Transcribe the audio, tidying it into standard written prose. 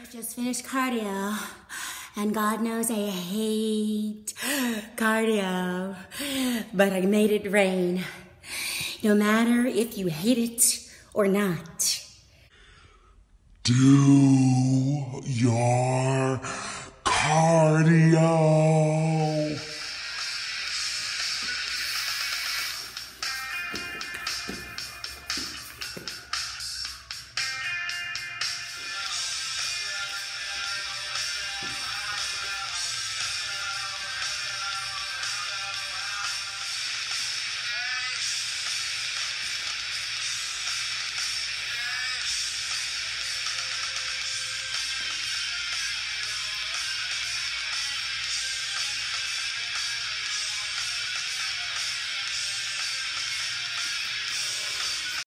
I just finished cardio, and God knows I hate cardio, but I made it rain, no matter if you hate it or not. Do your cardio.